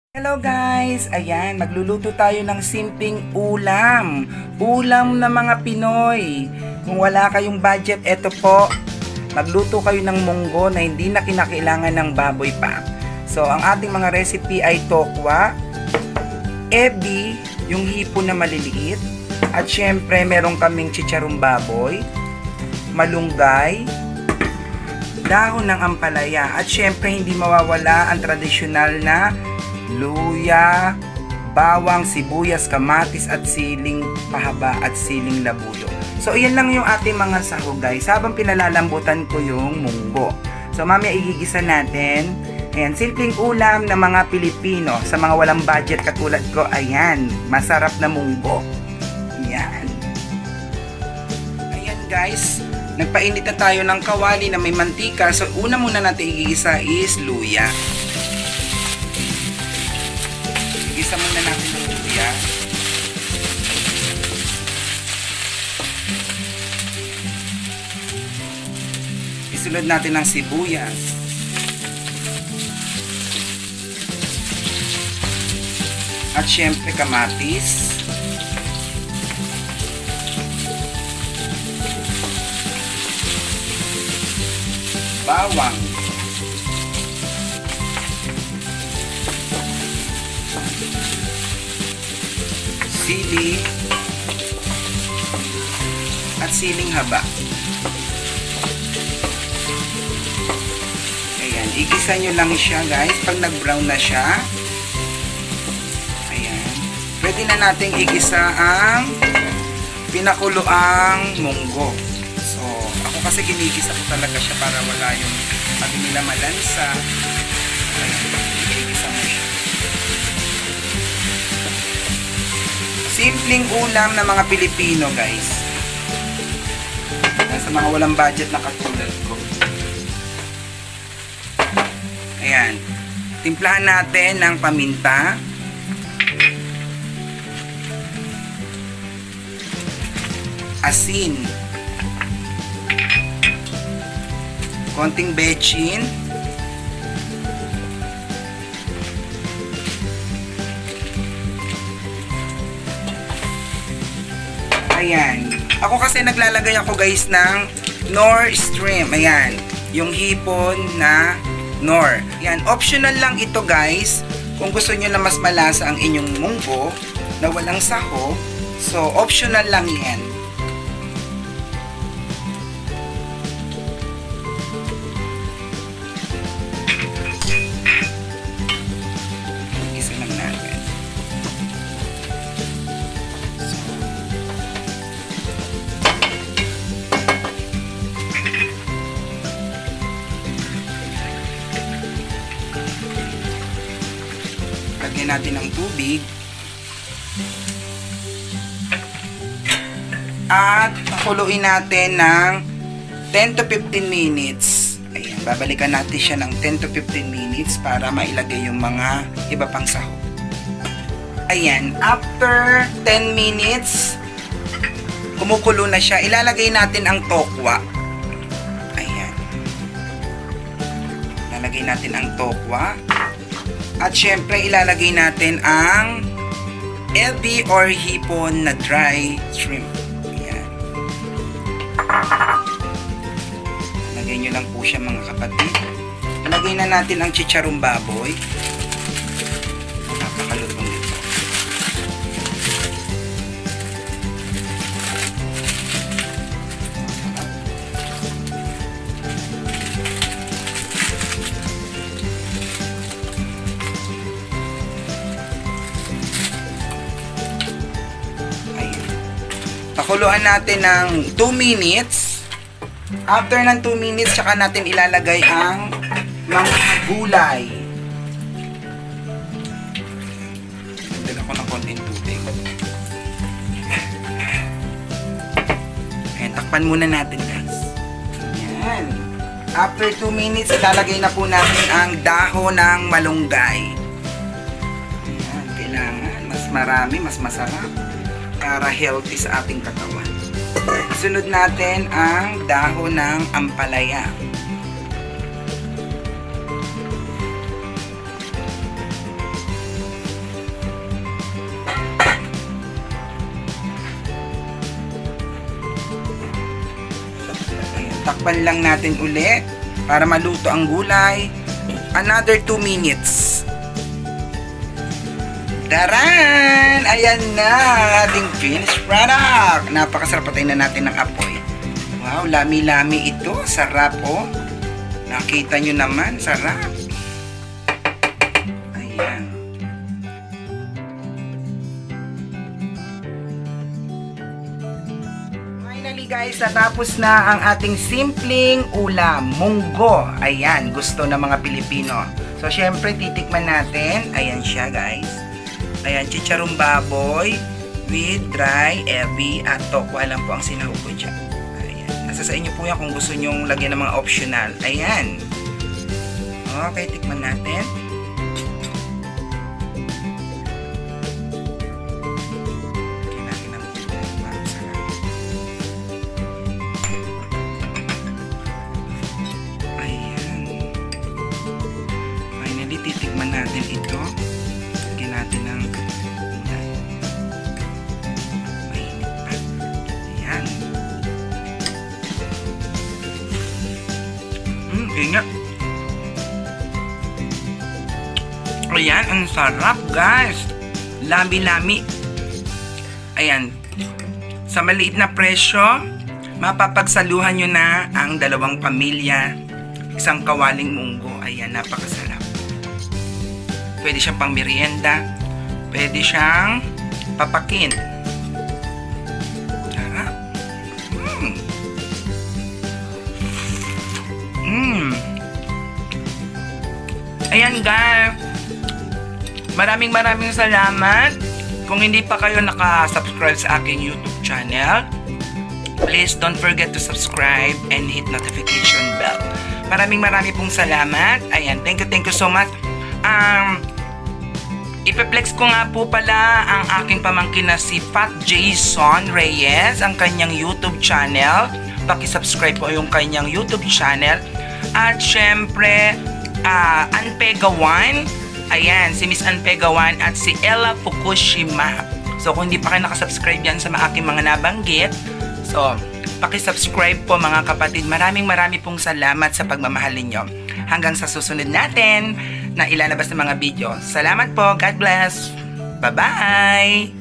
Hello guys! Ayan, magluluto tayo ng simpleng ulam. Ulam ng mga Pinoy. Kung wala kayong budget, eto po. Magluto kayo ng munggo na hindi na kinakailangan ng baboy pa. So, ang ating mga recipe ay tokwa, ebi, yung hipon na maliliit, at syempre meron kaming chicharong baboy, malunggay, dahon ng ampalaya, at syempre hindi mawawala ang tradisyonal na luya, bawang, sibuyas, kamatis at siling pahaba at siling labuyo. So, iyan lang yung ating mga sahog guys habang pinalalambutan ko yung munggo. So, mamaya igigisa natin. Ayan, simpleng ulam ng mga Pilipino sa mga walang budget katulad ko. Ayan, masarap na munggo. Ayan. Ayan guys, nagpainit na tayo ng kawali na may mantika. So, una muna natin igigisa is luya. Igisa muna natin ng luya. Isunod natin ng sibuyas. At syempre kamatis. Bawang. Sili at siling haba. Ayan, igisa nyo lang siya guys pag nag-brown na siya. Ayan, pwede na nating igisa ang pinakuloang munggo. So, ako kasi ginigisa ko talaga siya para wala yung pag nila malansa. Ayan, igisa mo siya. Simpleng ulam ng mga Pilipino guys. Sa mga walang budget na katulad ko. Ayan. Timplahan natin ng paminta. Asin. Konting bechin. Ayan. Ako kasi naglalagay ako guys ng Knorr shrimp. Ayan. Yung hipon na Knorr. Ayan. Optional lang ito guys. Kung gusto nyo na mas malasa ang inyong munggo na walang saho. So, optional lang yan. Isa lang natin. Lagyan natin ng tubig at pakuluin natin ng 10 to 15 minutes. Ayan, babalikan natin siya ng 10 to 15 minutes para mailagay yung mga iba pang sahog. Ayan, after 10 minutes kumukulo na siya, ilalagay natin ang tokwa. Ayan, ilalagay natin ang tokwa. At syempre, ilalagay natin ang ebi or hipon na dry shrimp. Ayan. Lagay nyo lang po siya mga kapatid. Ilagay na natin ang chicharong baboy. Napakalutong nito. Pakuluan natin ng 2 minutes. After ng 2 minutes, saka natin ilalagay ang mga gulay. Dagdag ako ng konting tubig. Ayan, takpan muna natin guys. Ayan. After 2 minutes, ilalagay na po natin ang dahon ng malunggay. Ayan, kailangan mas marami, mas masarap para healthy sa ating katawan. Sunod natin ang dahon ng ampalaya. Takpan lang natin ulit para maluto ang gulay. Another 2 minutes. Taran! Ayan na ang ating finished product. Napakasarap, patayin na natin ng apoy. Wow, lami-lami ito. Sarap oh. Nakita nyo naman, sarap. Ayan. Finally guys, natapos na ang ating simpleng ulam, munggo. Ayan, gusto ng mga Pilipino. So, syempre, titikman natin. Ayan siya guys. Ayan, chicharong baboy with dry ebi at tokwa lang po ang sinahog ko dyan. Ayan. Nasa sa inyo po yan kung gusto nyong lagyan ng mga optional. Ayan. Okay, tikman natin. Lagyan natin ng tokwa. Sarap. Ayan. Finally, titikman natin ito. Lagyan natin ng gulay. Mainit pa. Ayan. Ingat. Ayan, ang sarap guys. Lami-lami. Ayan. Sa maliit na presyo, mapapagsaluhan nyo na ang 2 pamilya. Isang kawaling munggo. Ayan, napakasarap. Pwede siyang pang merienda. Pwede siyang papakin. Sarap. Ayan guys. Maraming salamat. Kung hindi pa kayo naka-subscribe sa aking YouTube channel, please don't forget to subscribe and hit notification bell. Maraming pong salamat. Ayan, thank you so much. Ipeplex ko nga po pala ang aking pamangkin na si Pat Jason Reyes, ang kanyang YouTube channel. Paki-subscribe po yung kanyang YouTube channel. At syempre, Anpegawan. Ayan, si Miss Anpegawan at si Ella Fukushima. So, kung hindi pa kayo nakasubscribe yan sa aking mga nabanggit, so, paki-subscribe po mga kapatid. Maraming pong salamat sa pagmamahal ninyo. Hanggang sa susunod natin na ilalabas ng mga video. Salamat po. God bless. Bye-bye!